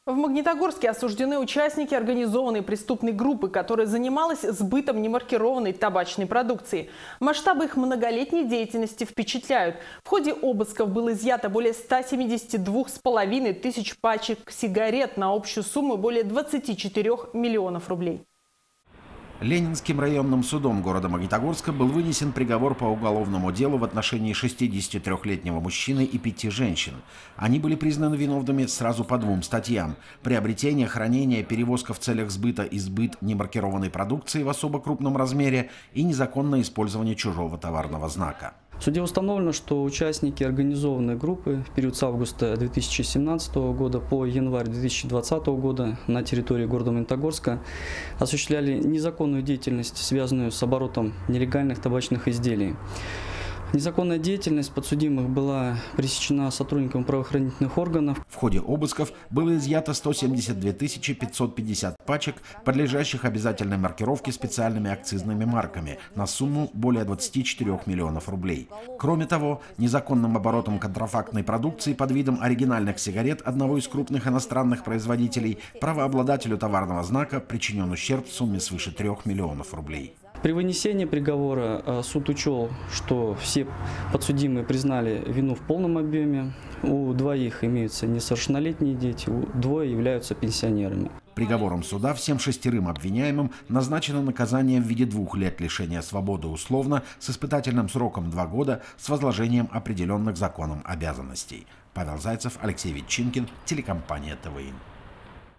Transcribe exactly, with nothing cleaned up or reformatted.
В Магнитогорске осуждены участники организованной преступной группы, которая занималась сбытом немаркированной табачной продукции. Масштабы их многолетней деятельности впечатляют. В ходе обысков было изъято более ста семидесяти двух с половиной тысяч пачек сигарет на общую сумму более двадцати четырёх миллионов рублей. Ленинским районным судом города Магнитогорска был вынесен приговор по уголовному делу в отношении шестидесятитрёхлетнего мужчины и пяти женщин. Они были признаны виновными сразу по двум статьям: приобретение, хранение, перевозка в целях сбыта и сбыт немаркированной продукции в особо крупном размере и незаконное использование чужого товарного знака. В суде установлено, что участники организованной группы в период с августа две тысячи семнадцатого года по январь две тысячи двадцатого года на территории города Магнитогорска осуществляли незаконную деятельность, связанную с оборотом нелегальных табачных изделий. Незаконная деятельность подсудимых была пресечена сотрудниками правоохранительных органов. В ходе обысков было изъято сто семьдесят две тысячи пятьсот пятьдесят пачек, подлежащих обязательной маркировке специальными акцизными марками на сумму более двадцати четырёх миллионов рублей. Кроме того, незаконным оборотом контрафактной продукции под видом оригинальных сигарет одного из крупных иностранных производителей правообладателю товарного знака причинен ущерб в сумме свыше трёх миллионов рублей. При вынесении приговора суд учел, что все подсудимые признали вину в полном объеме. У двоих имеются несовершеннолетние дети, у двое являются пенсионерами. Приговором суда всем шестерым обвиняемым назначено наказание в виде двух лет лишения свободы условно с испытательным сроком два года с возложением определенных законом обязанностей. Павел Зайцев, Алексей Ветчинкин, телекомпания ТВИ.